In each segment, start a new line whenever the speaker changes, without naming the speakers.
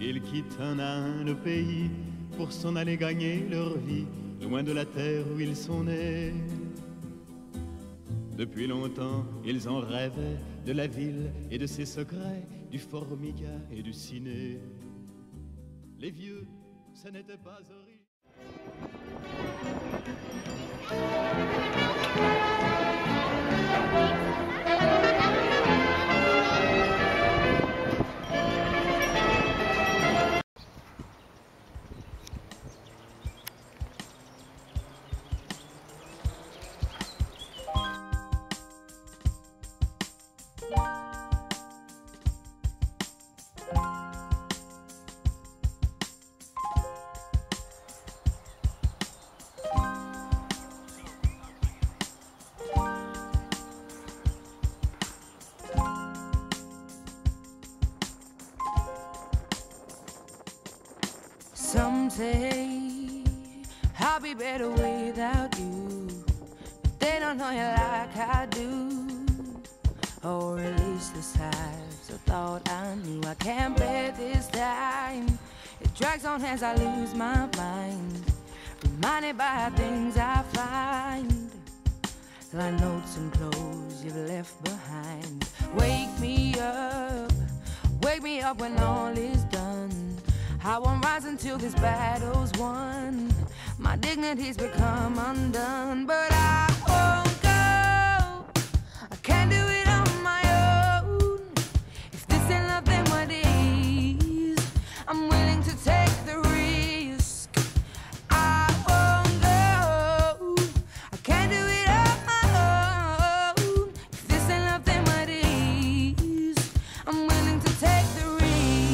Ils quittent un à un le pays pour s'en aller gagner leur vie, loin de la terre où ils sont nés. Depuis longtemps, ils en rêvaient de la ville et de ses secrets, du formica et du ciné. Les vieux, ce n'était pas horrible.
Some say I'll be better without you, but they don't know you like I do. Or at least this times I thought I knew. I can't bear this time. It drags on as I lose my mind, reminded by things I find, like notes and clothes you've left behind. Wake me up when all is done. I won't rise until this battle's won. My dignity's become undone, but I won't go. I can't do it on my own. If this ain't love, then what is? I'm willing to take the risk. I won't go. I can't do it on my own. If this ain't love, then what is? I'm willing to take the risk.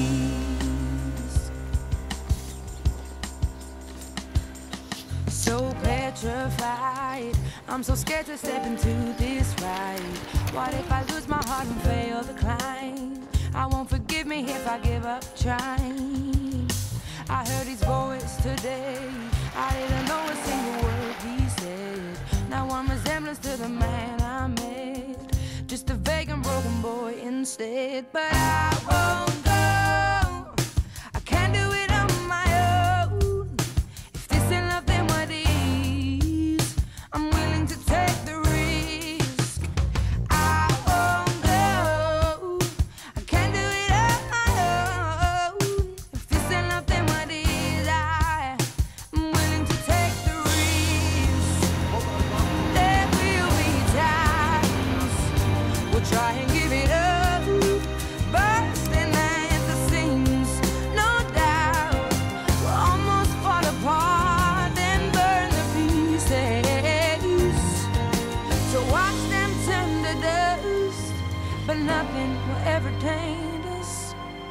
So petrified, I'm so scared to step into this ride. What if I lose my heart and fail the climb? I won't forgive me if I give up trying. I heard his voice today, I didn't know a single word he said. Now I'm resemblance to the man I met, just a vague and broken boy instead. But I won't go. I can't do it on my own. If this ain't love, then what is? I'm willing to take the risk. I won't go. I can't do it on my own. If this ain't love, then what is? I'm willing to take the risk. There will be times we'll try and give it up, bursting at the seams, no doubt. We'll almost fall apart and burn the pieces. So watch them turn to dust, but nothing will ever taint us.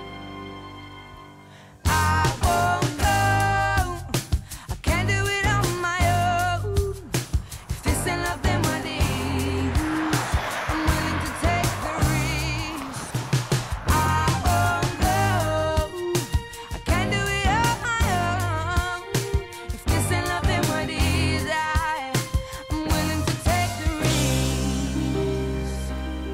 I won't go. I can't do it on my own. If this ain't love, then what is? I'm willing to take the risk. I won't go. I can't do it on my own. If this ain't love, then what is? I'm willing to take the risk.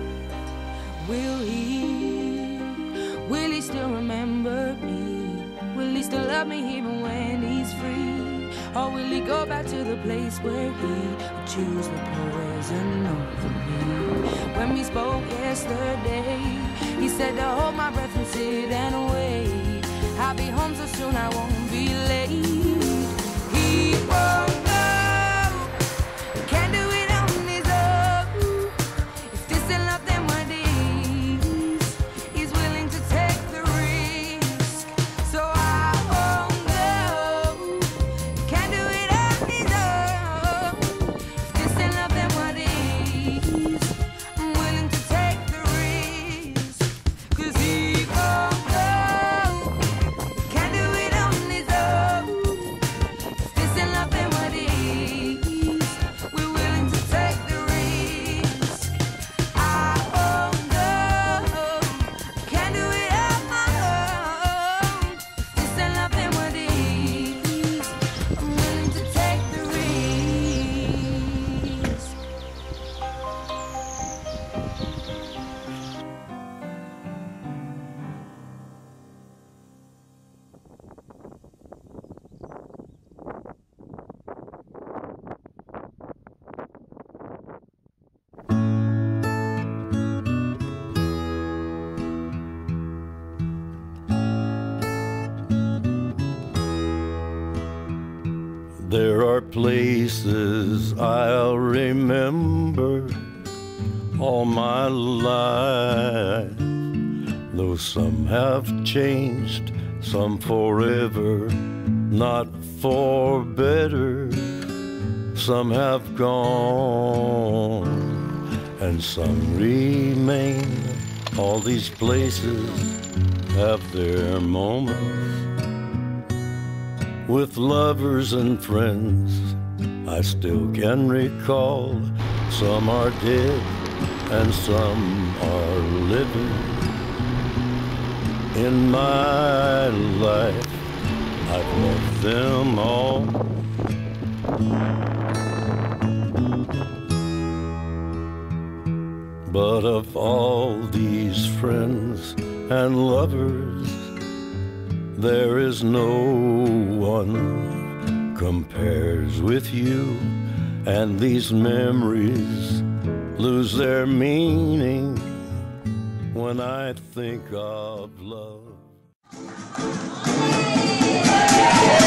Will he still remember me? Will he still love me even when he's free? Or will he go back to the place where he would choose the poison over me? When we spoke yesterday, he said to hold my breath and sit and wait. I'll be home so soon I won't be late. He won't go. He can't do it on his own. If this ain't love, then what is? He's willing to take the risk. So I won't go. He can't do it on his own. If this ain't love, then what is? I'm willing to take the risk. 'Cause he won't go. He can't do it on his own.
are places I'll remember all my life, though some have changed, some forever, not for better. Some have gone and some remain. All these places have their moments. With lovers and friends I still can recall. Some are dead and some are living. In my life I've loved them all. But of all these friends and lovers, there is no one compares with you. And these memories lose their meaning when I think of love.